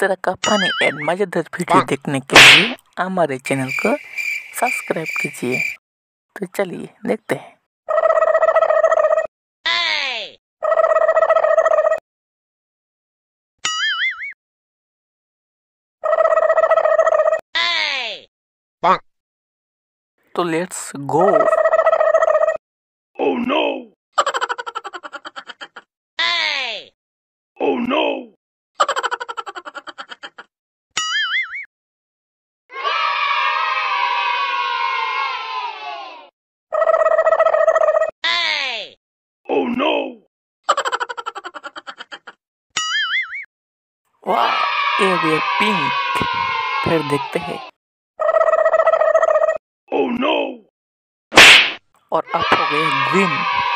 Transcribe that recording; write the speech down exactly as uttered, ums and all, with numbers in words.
तरह का funny and मजेदार वीडियो देखने के लिए हमारे चैनल को सब्सक्राइब कीजिए। तो चलिए देखते हैं। तो let's go. Oh no! Oh no! Oh no! वाह, ये भी पिंक। फिर देखते हैं। Oh no! और अब हो गए ग्रीन।